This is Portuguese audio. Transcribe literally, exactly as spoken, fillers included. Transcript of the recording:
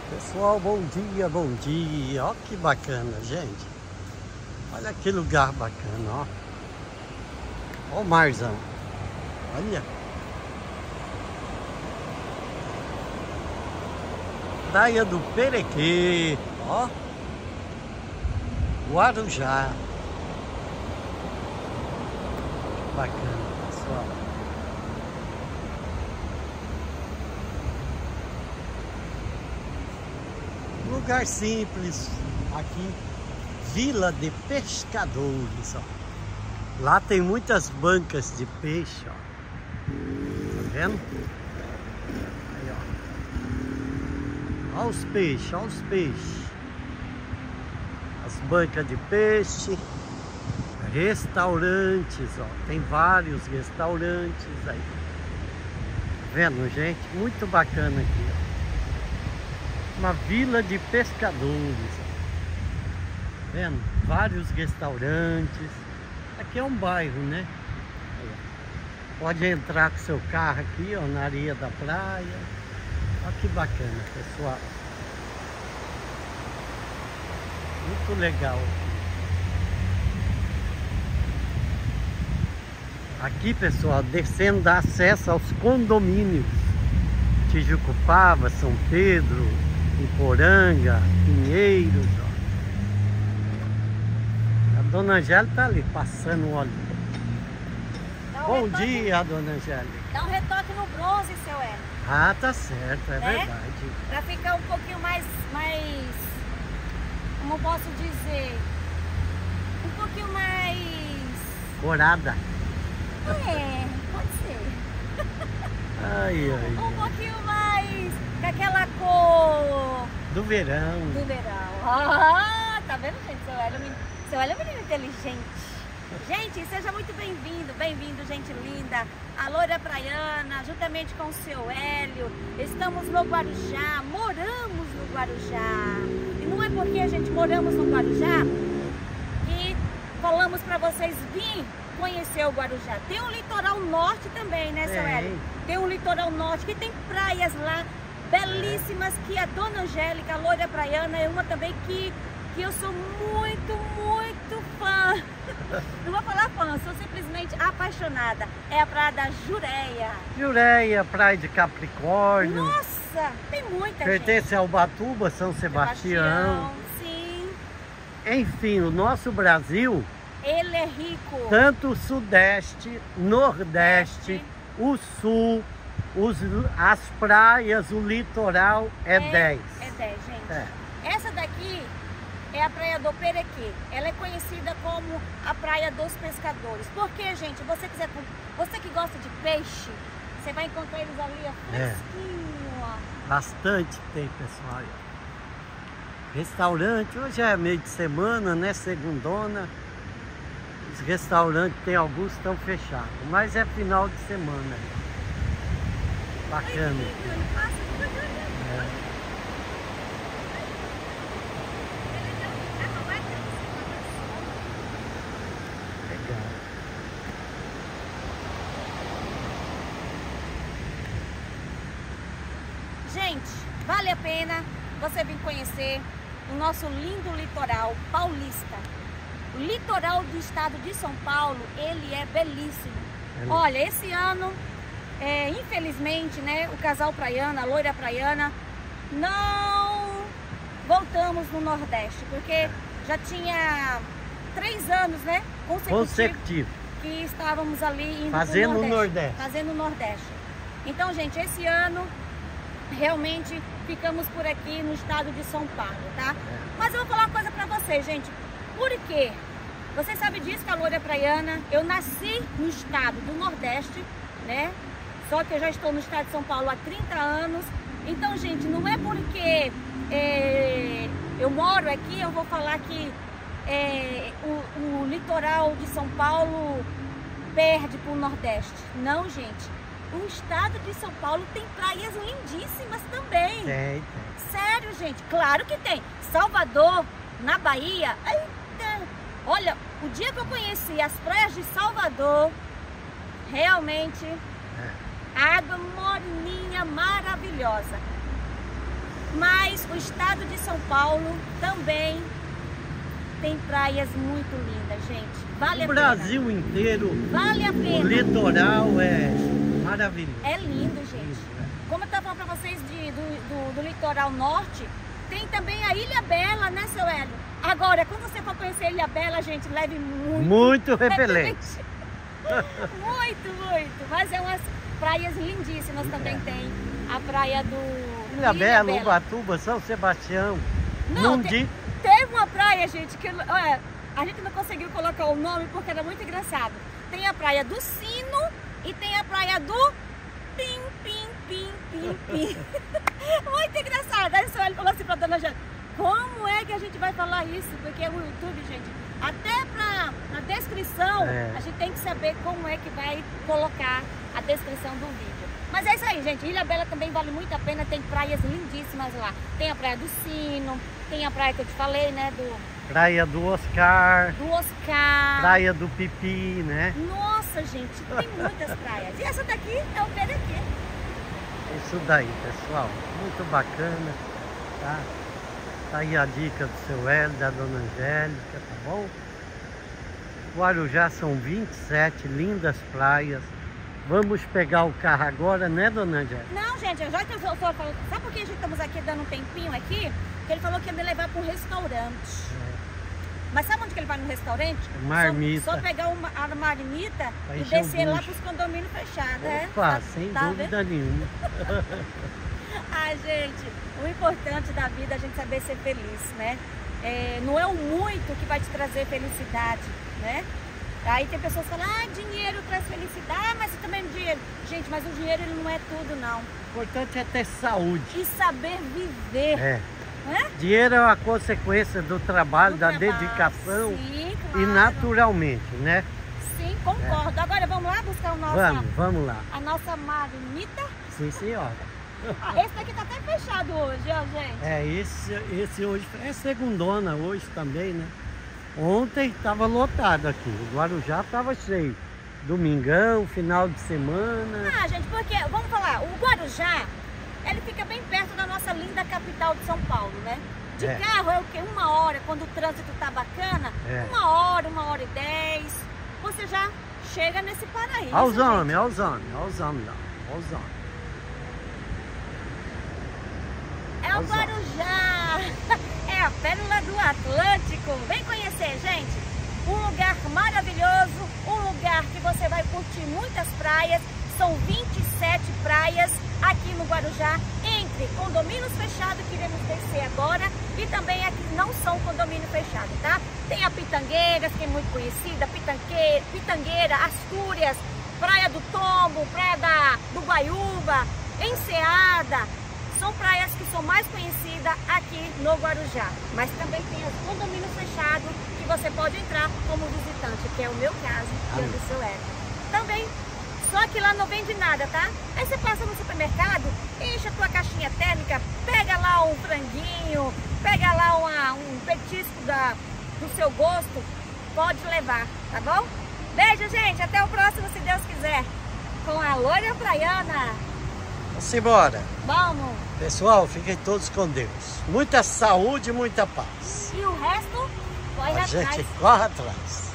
Pessoal, bom dia, bom dia. Ó que bacana, gente. Olha que lugar bacana, ó. Ó o marzão. Olha. Praia do Perequê, ó. Guarujá. Bacana, pessoal. Lugar simples aqui, Vila de Pescadores, ó. Lá tem muitas bancas de peixe, ó. Tá vendo? Aí, ó. Olha os peixes, olha os peixes. As bancas de peixe. Restaurantes, ó. Tem vários restaurantes aí. Tá vendo, gente? Muito bacana aqui, ó. Uma vila de pescadores, ó. Tá vendo? Vários restaurantes. Aqui é um bairro, né? Pode entrar com seu carro aqui, ó, na areia da praia. Olha que bacana, pessoal. Muito legal. Aqui, pessoal, descendo dá acesso aos condomínios. Tijucupava, São Pedro, Iporanga, Pinheiros, ó. A dona Angélica tá ali, passando o óleo. Um Bom retoque, dia, dona Angélica. Dá um retoque no bronze, seu Hélio. Ah, tá certo, é né? verdade. Pra ficar um pouquinho mais, mais, como posso dizer, um pouquinho mais... Corada. É, pode ser. Ai, ai, Um ai. pouquinho mais com aquela cor Do verão. do verão. Ah, tá vendo, gente? Seu Hélio, é um menino- seu Hélio é um menino inteligente. Gente, seja muito bem-vindo, bem-vindo, gente linda. A Loira Praiana, juntamente com o seu Hélio. Estamos no Guarujá, moramos no Guarujá. E não é porque a gente moramos no Guarujá que falamos para vocês virem conhecer o Guarujá. Tem um litoral norte também, né, seu Tem. Hélio? Tem um litoral norte que tem praias lá belíssimas, que a dona Angélica, a Loira Praiana, é uma também que, que eu sou muito, muito fã. Não vou falar fã, sou simplesmente apaixonada. É a praia da Jureia. Jureia, Praia de Capricórnio. Nossa, tem muita Pertence gente. ao Ubatuba, São Sebastião. Sim, Enfim, o nosso Brasil, ele é rico. tanto o Sudeste, Nordeste, o Sul, os, as praias, o litoral é dez. É dez, gente. É. Essa daqui é a Praia do Perequê. Ela é conhecida como a Praia dos Pescadores. Porque, gente, você quiser, você que gosta de peixe, você vai encontrar eles ali, ó, É. fresquinho, ó. Bastante tem, pessoal. Restaurante, hoje é meio de semana, né? Segundona. Os restaurantes tem alguns que estão fechados, mas é final de semana. Bacana. É. Legal. Gente, vale a pena você vir conhecer o nosso lindo litoral paulista. O litoral do estado de São Paulo, ele é belíssimo. É. Olha, esse ano, é, infelizmente, né, o casal praiana, a Loira Praiana, não voltamos no Nordeste, porque já tinha três anos, né, consecutivos, Consecutivo. que estávamos ali indo Fazendo pro o Nordeste. Fazendo o Nordeste. Então, gente, esse ano realmente ficamos por aqui no estado de São Paulo, tá? É. Mas eu vou falar uma coisa pra vocês, gente. Por quê? Vocês sabem disso, que a Loira Praiana, eu nasci no estado do Nordeste, né? Só que eu já estou no estado de São Paulo há trinta anos. Então, gente, não é porque é, eu moro aqui, eu vou falar que é, o, o litoral de São Paulo perde para o Nordeste. Não, gente. O estado de São Paulo tem praias lindíssimas também. Tem, tem. Sério, gente. Claro que tem. Salvador, na Bahia. Eita. Olha, o dia que eu conheci as praias de Salvador, realmente, É. água moreninha, maravilhosa. Mas o estado de São Paulo também tem praias muito lindas, gente. Vale a O pena. Brasil inteiro, Vale a o pena. litoral é maravilhoso. É lindo, gente. Isso, é. Como eu estava falando para vocês de, do, do, do litoral norte, tem também a Ilha Bela, né, seu Hélio? Agora, quando você for conhecer a Ilha Bela, gente, leve muito. Muito repelente. Muito, muito. Mas é umas praias lindíssimas também tem. A praia do Ilha Bela, Ubatuba, São Sebastião. Não, Num te, dia... teve uma praia, gente, que olha, a gente não conseguiu colocar o nome porque era muito engraçado. Tem a praia do Sino e tem a praia do Pim, Pim, Pim, Pim, Pim. Muito engraçado. Aí o senhor falou assim pra dona Jana, como é que a gente vai falar isso? Porque o YouTube, gente, até pra, na descrição, É. a gente tem que saber como é que vai colocar a descrição do vídeo. Mas é isso aí, gente. Ilha Bela também vale muito a pena, tem praias lindíssimas lá. Tem a praia do Sino, tem a praia que eu te falei, né, do... Praia do Oscar, do Oscar. Praia do Pipi, né? Nossa, gente, tem muitas praias. E essa daqui é o Perequê. Isso daí, pessoal. Muito bacana, tá? Tá aí a dica do seu Hélio, da dona Angélica, tá bom? Guarujá são vinte e sete lindas praias. Vamos pegar o carro agora, né, dona Angélica? Não, gente, já que eu sou falando, sabe por que a gente estamos aqui dando um tempinho aqui? Porque ele falou que ia me levar para um restaurante. Mas sabe onde que ele vai no restaurante? Marmita. Só, só pegar uma, a marmita Vai e encher o descer lá bucho. para os condomínios fechados, né? Opa, Tá- sem tá dúvida nenhuma. Ah, gente, o importante da vida é a gente saber ser feliz, né? É, não é o muito que vai te trazer felicidade, né? Aí tem pessoas que falam, ah, dinheiro traz felicidade, ah, mas você também é dinheiro. Gente, mas o dinheiro ele não é tudo, não. O importante é ter saúde. E saber viver, É. né? Dinheiro é uma consequência do trabalho, Do da trabalho. dedicação Sim, e claro. naturalmente, né? Sim, concordo. Agora vamos lá buscar o nosso, Vamos, vamos lá. a nossa marmita. Sim, senhora. Esse daqui tá até fechado hoje, ó, gente. É, esse, esse hoje é segundona hoje também, né? Ontem estava lotado aqui, o Guarujá estava cheio. Domingão, final de semana. Ah, gente, porque, vamos falar, o Guarujá, ele fica bem perto da nossa linda capital de São Paulo, né? De É. carro é o quê? Uma hora, quando o trânsito tá bacana, É. uma hora, uma hora e dez, você já chega nesse paraíso. Olha os gente. homens, olha os homens, olha os homens lá, olha os homens. É o Olha só. Guarujá, é a pérola do Atlântico. Vem conhecer, gente. Um lugar maravilhoso, um lugar que você vai curtir muitas praias. São vinte e sete praias aqui no Guarujá, entre condomínios fechados, que iremos descer agora, e também aqui não são condomínio fechado, tá? Tem a Pitangueiras, que é muito conhecida, Pitanque, Pitangueira, Astúrias, Praia do Tombo, Praia da, do Guaiúba, Enseada. São praias que são mais conhecidas aqui no Guarujá. Mas também tem os condomínios fechados que você pode entrar como visitante, que é o meu caso e o do seu Hélio. Também, só que lá não vende nada, tá? Aí você passa no supermercado, enche a tua caixinha térmica, pega lá um franguinho, pega lá uma, um petisco da, do seu gosto, pode levar, tá bom? Beijo, gente, até o próximo, se Deus quiser, com a Loira Praiana. Vamos embora. Vamos! Pessoal, fiquem todos com Deus. Muita saúde e muita paz. E o resto, corre A atrás. gente corre atrás.